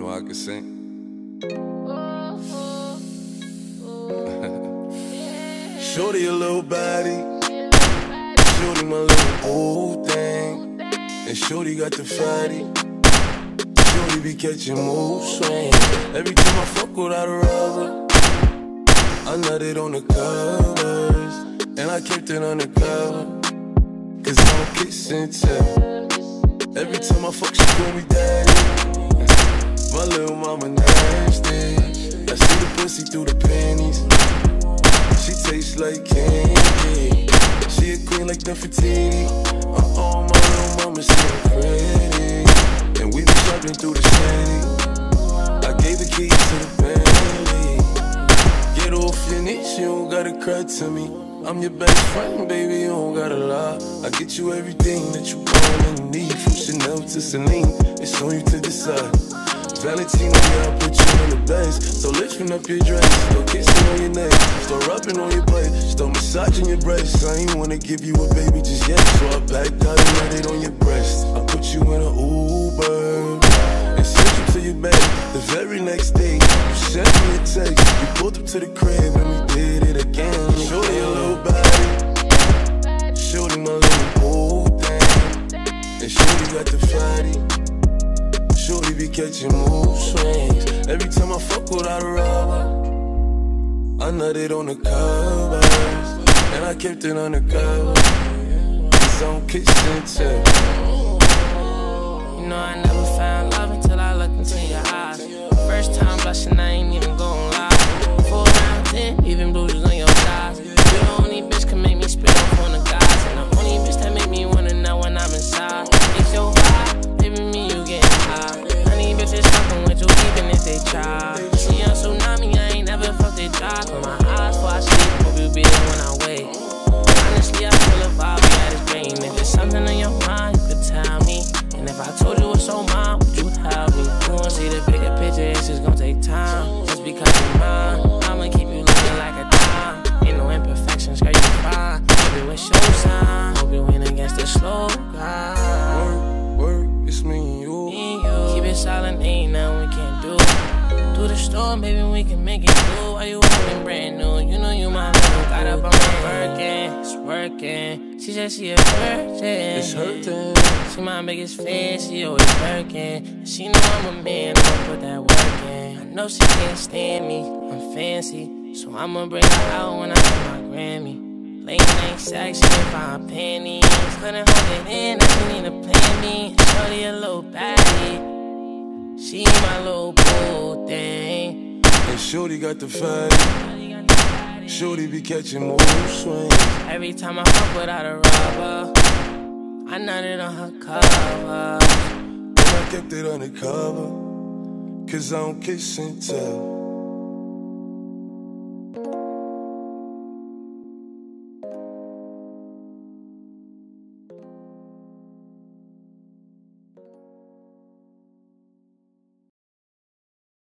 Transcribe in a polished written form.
know I can sing. Shorty a little body, shorty my little old thing, and shorty got the fatty. Shorty be catching mood swings. Every time I fuck without a rubber, I nutted on the covers, and I kept it undercover, cause I don't kiss and tell. Every time I fuck, she call me daddy. My little mama nasty. I see the pussy through the panties. She tastes like candy. She a queen like Nefertiti. My little mama still pretty, and we be shopping through the city. I gave the keys to the Bentley. Get off your knees, you don't gotta cry to me. I'm your best friend, baby, you don't gotta lie. I get you everything that you want and need, from Chanel to Celine. It's on you to decide. Valentino, yeah, I put you in the best. So lifting up your dress, start kissing on your neck, start rubbing on your butt, start massaging your breasts. I ain't wanna give you a baby just yet, so I backed out and let it on your breast. I put you in an Uber and sent you to your bed. The very next day, you sent me a text. You pulled up to the crib and we did it again. Shorty a little body, shorty my little old thing, and shorty got the fatty. Shorty be catching mood swings. Every time I fuck without a rubber, I nutted on the covers, and I kept it undercover, cause I don't kiss and tell. You know I never found love until I looked into your eyes. First time blushing, I ain't even gon' lie. 4 rounds 10, even bruises on your thighs. You the only bitch can make me spit up on the guys, and the only bitch that make me wanna know when I'm inside. It's your vibe, baby, me you getting high. Honey bitches fucking with you even if they try. See on tsunami, I ain't never felt they dry. Close my eyes before I sleep, hope you be there when I wake. Honestly, I feel a vibe, yeah, it's great. And if there's something on your mind, you could tell me. And if I told you what's on mine, would you help me? You won't see the bigger picture, it's just gonna take time. Just because you're mine, I'ma keep you looking like a dime. Ain't no imperfections, girl, you fine. Baby, what's your sign? Hope you win against the slow guy. Work, it's me and you. Keep it silent, ain't nothing we can't do. Through the storm, baby, we can make it through. While you walking brand new, you know you my little. Got up on my working, it's working. She said she a virgin, It's hurting. she my biggest fan, she always working. She know I'm a man, I'ma put that work in. I know she can't stand me, I'm fancy, so I'ma bring her out when I get my Grammy. Late night sex, she can find panties. Couldn't hold it in, I didn't need to plan me. Shorty a little baddie, she my little boo thing. And shorty got the fatty. Shorty be catching mood swings. Every time I fuck without a rubber, I nutted on her cover, And I kept it undercover, cause I don't kiss and tell.